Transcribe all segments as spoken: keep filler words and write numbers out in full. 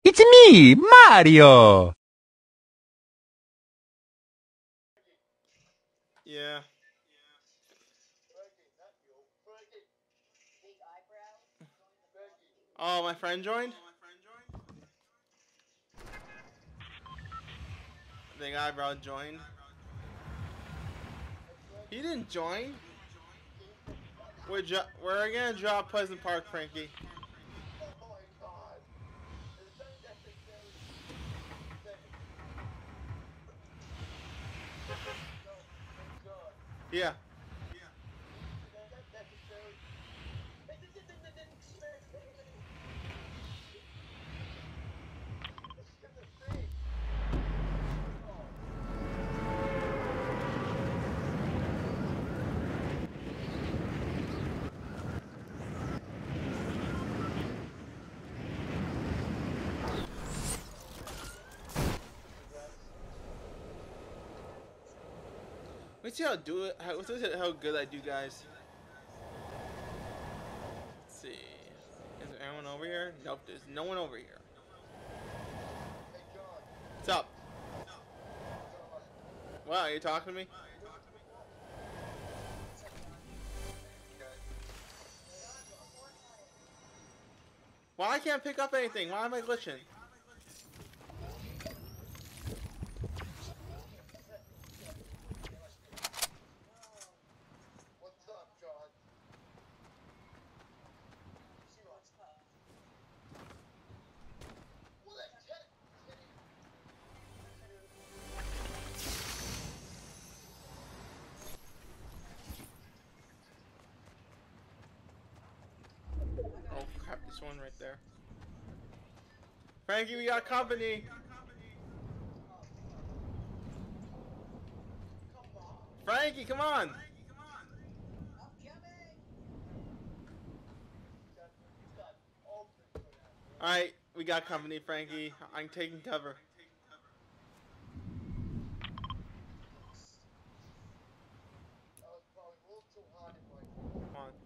It's me, Mario! Yeah. Oh, my friend joined? Big eyebrow joined. He didn't join. We're, we're gonna drop Pleasant Park, Frankie. Yeah. Let's see how do it. How, let's see how good I do, guys. Let's see. Is there anyone over here? Nope, there's no one over here. What's up? Wow, are you talking to me? Why I can't pick up anything? Why am I glitching? Oh crap, this one right there. Frankie, we got company. Frankie, come on. Alright, we got company, Frankie. I'm taking cover. Come on.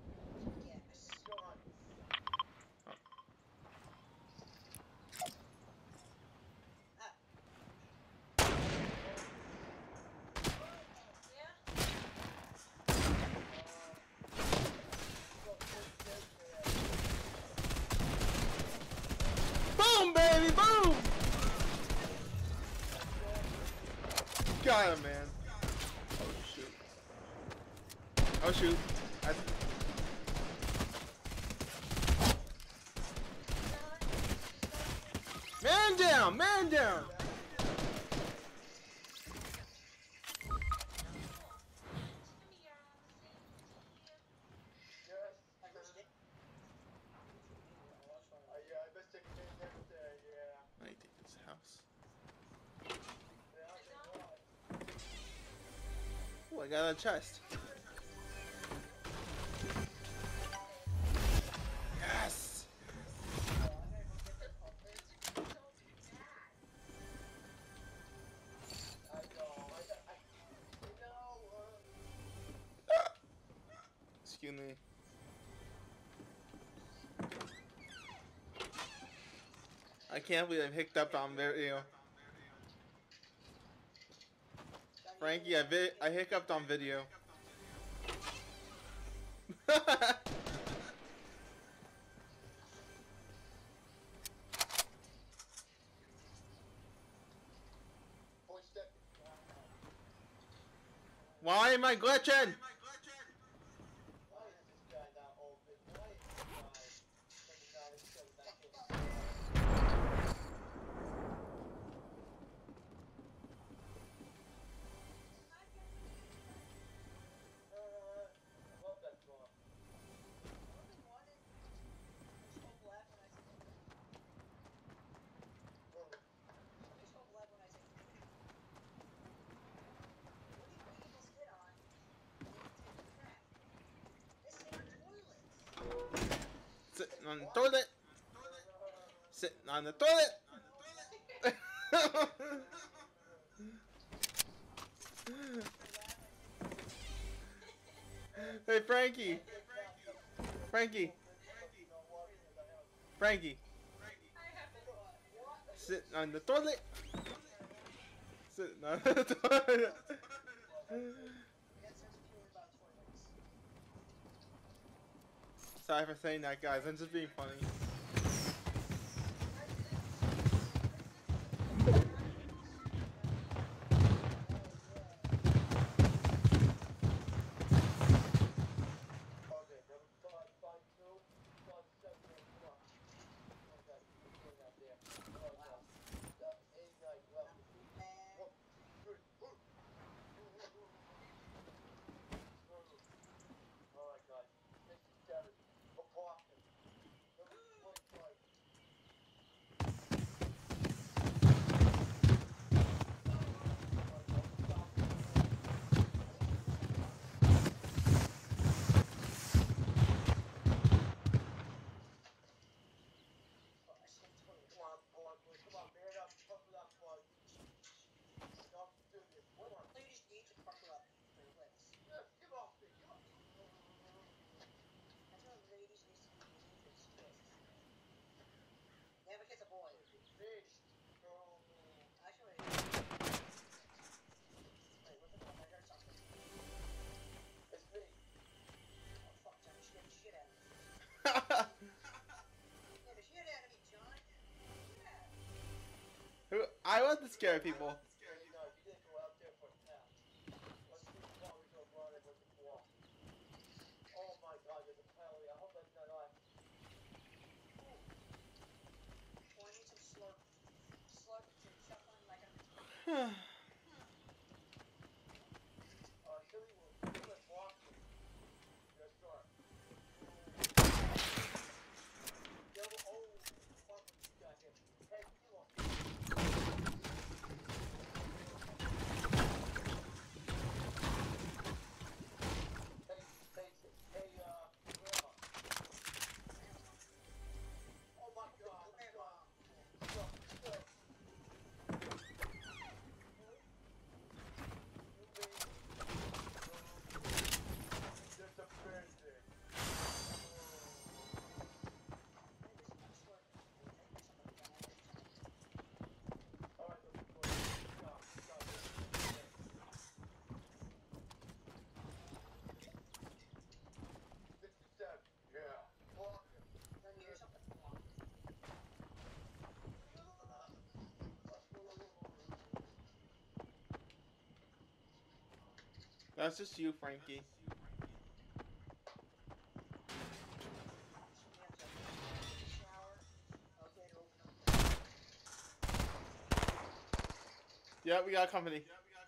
Boom, baby, boom! Got him, man. Oh, shoot. Oh, shoot. I... Man down, man down! I need to take this house. Oh, I got a chest. Yes! Excuse me. I can't believe I picked up on video. Frankie, I vi I hiccuped on video. Why am I glitching? Sitting on the toilet. Sitting on the toilet. Hey, Frankie. Frankie. Frankie. sitting on the toilet. Sitting on the toilet. Sorry for saying that, guys. I'm just being funny. Who? I want to scare people. That's just you, Frankie. Yeah, we got company.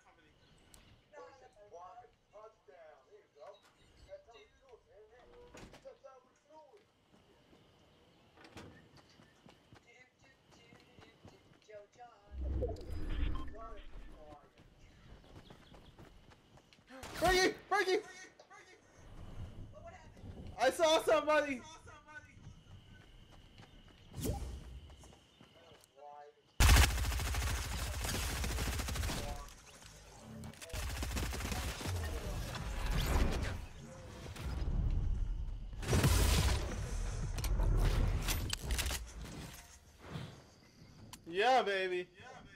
Frankie! Frankie! I saw somebody! Yeah, baby.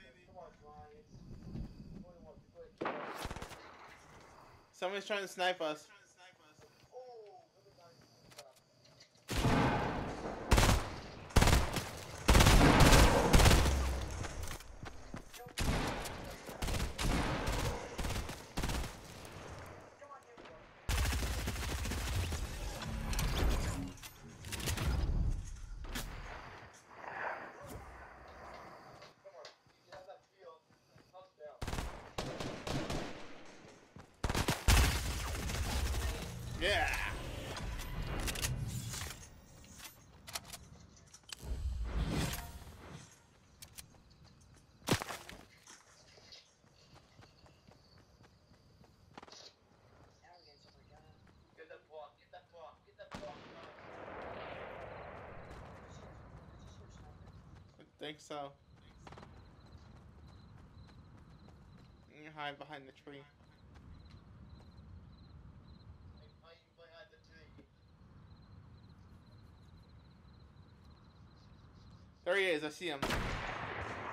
Someone's trying to snipe us. Yeah. Get that block, get that block, get that block. I think so. You hide behind the tree. I'm hiding behind the tree. There he is. I see him.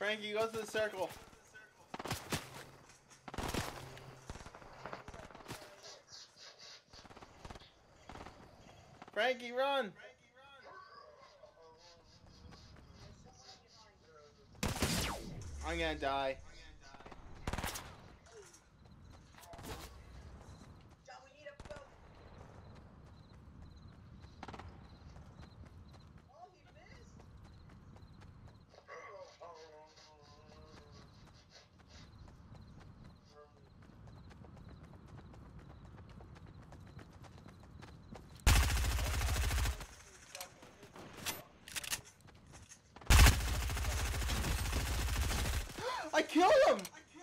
Frankie, go to the circle. Frankie, run! I'm gonna die. John, we need a boat. Oh, he missed. I killed him!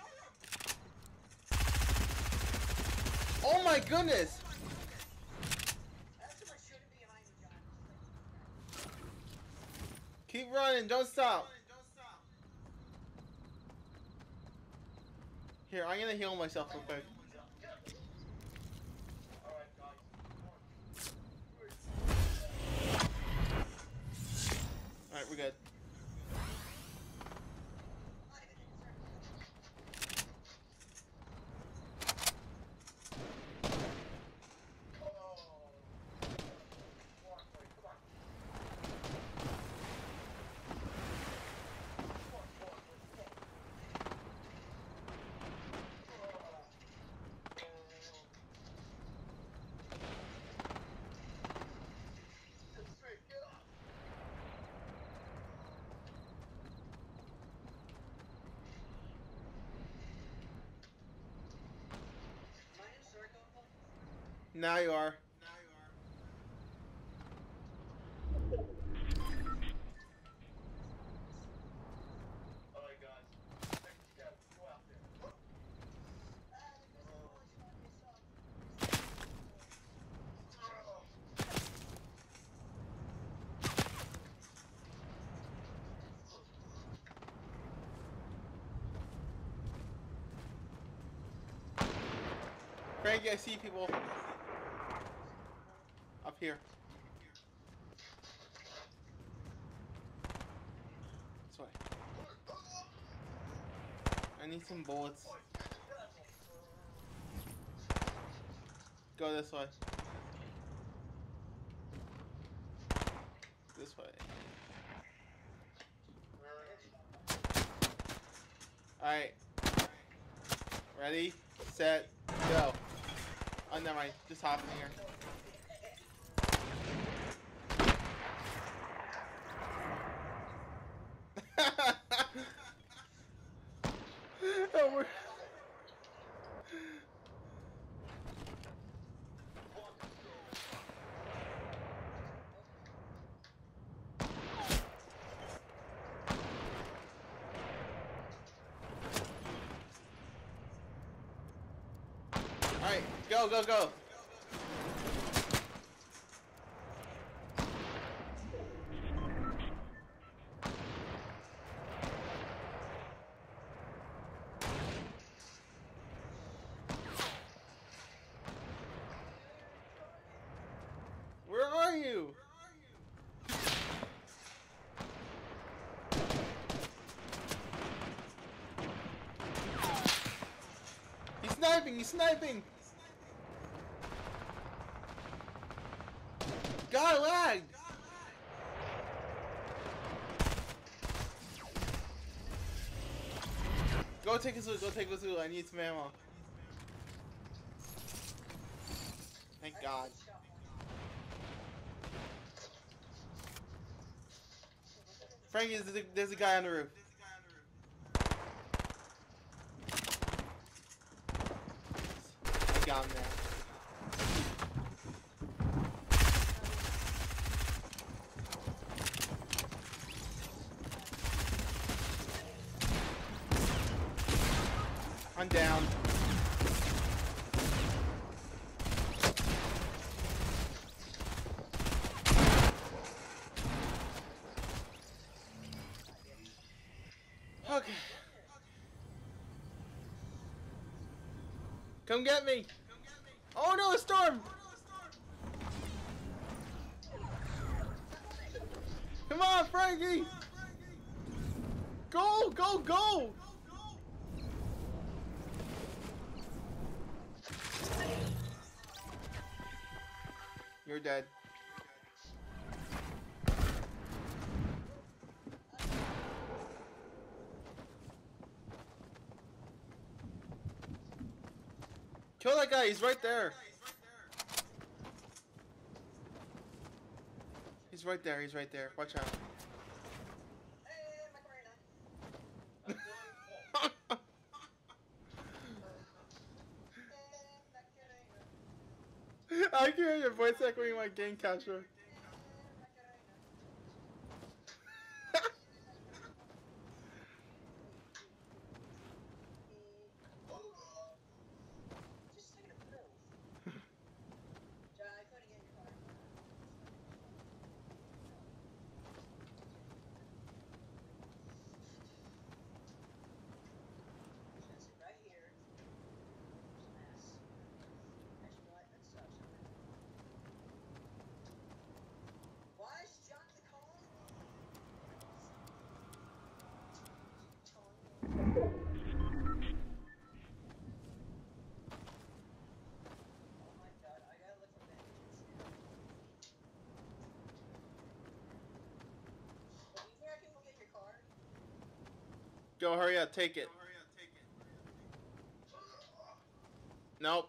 Oh my goodness! That's too much shooting behind you, John. Keep running, don't stop. Here, I'm gonna heal myself real quick. Alright, guys. Alright, we're good. Now you are. Alright, guys. Let's go. Go out there. Frankie, I see people. Up here. This way. I need some bullets. Go this way. This way. Alright. Ready, set, go. Oh, never mind. Just hop in here. Oh, we're... Alright, go, go, go. Where are you? He's sniping, he's sniping! God, lagged! Go take his loot, go take his loot, I need some ammo. Thank God. Frankie, there's a, there's a guy on the roof. I got him there. I'm down. Okay. Come get me. Oh no, a storm. Come on, Frankie. Go, go, go! You're dead. Kill that guy, he's right there. He's right there, he's right there. Watch out. Hey, Macarena. Hey, Macarena. I can hear your voice echoing my game capture. Hey, Macarena. Just taking a pill. John, I couldn't get in your car. Just sit right here. Ass. Actually, you know what? That sucks. Why is John calling me? Oh my god, I gotta look for bandages. Well, you think I can go get your car? Go, hurry up, take it. Nope.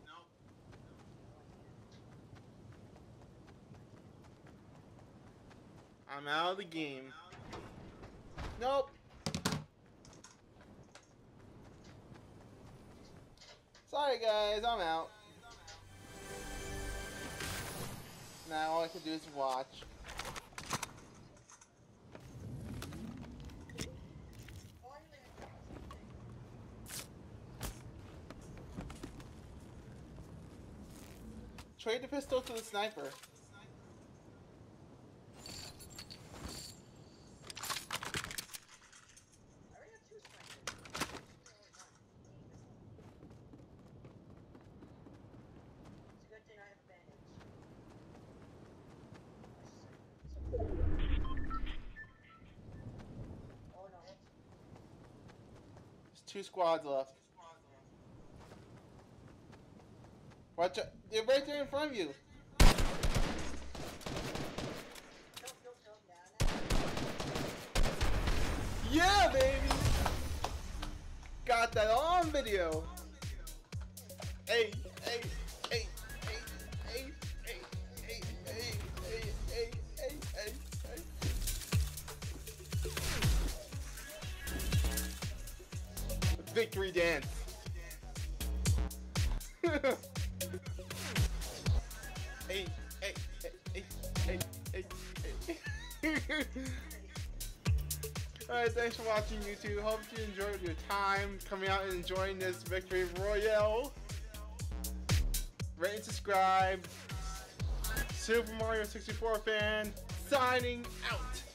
I'm out of the game. Nope. Sorry guys, I'm out. Now all I can do is watch. Trade the pistol to the sniper. I already have two snipers. It's a good thing I have a bandage. Oh no. There's two squads left. Watch out. They're right there in front of you. Nope, nope, nope, nah, nah. Yeah, baby! Got that on video. Hey, hey, hey, hey, hey, hey, hey, hey, hey, hey, hey, hey, hey. Victory dance. Hey, hey, hey, hey, hey, hey, hey. Alright, thanks for watching YouTube. Hope you enjoyed your time coming out and enjoying this Victory Royale. Rate and subscribe. Super Mario sixty-four fan signing out.